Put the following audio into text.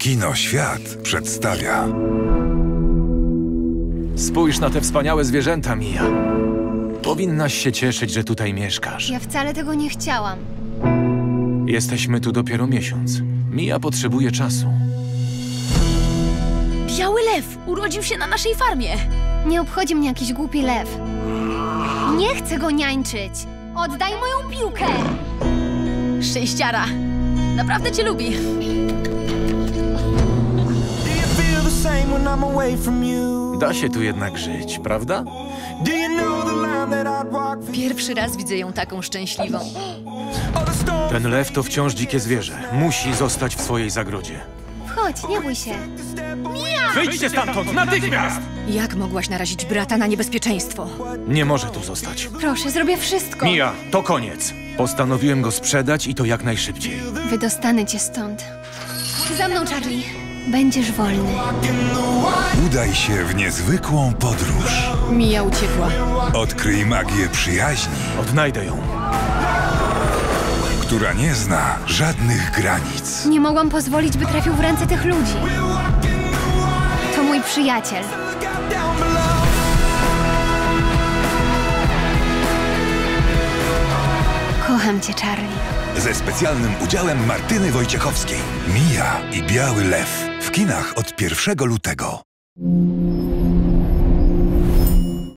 Kino Świat przedstawia. Spójrz na te wspaniałe zwierzęta, Mia. Powinnaś się cieszyć, że tutaj mieszkasz. Ja wcale tego nie chciałam. Jesteśmy tu dopiero miesiąc. Mia potrzebuje czasu. Biały lew urodził się na naszej farmie. Nie obchodzi mnie jakiś głupi lew. Nie chcę go niańczyć. Oddaj moją piłkę! Szczęściara. Naprawdę cię lubi. Da się tu jednak żyć, prawda? Pierwszy raz widzę ją taką szczęśliwą. Ten lew to wciąż dzikie zwierzę. Musi zostać w swojej zagrodzie. Wchodź, nie bój się. Wyjdźcie stamtąd, natychmiast! Jak mogłaś narazić brata na niebezpieczeństwo? Nie może tu zostać. Proszę, zrobię wszystko. Mia, to koniec. Postanowiłem go sprzedać i to jak najszybciej. Wydostanę cię stąd. Za mną, Charlie. Będziesz wolny. Udaj się w niezwykłą podróż. Mia uciekła. Odkryj magię przyjaźni, Odnajdę ją. która nie zna żadnych granic. Nie mogłam pozwolić, by trafił w ręce tych ludzi. To mój przyjaciel. Kocham cię, Charlie. Ze specjalnym udziałem Martyny Wojciechowskiej. Mia i Biały Lew. W kinach od 1 lutego.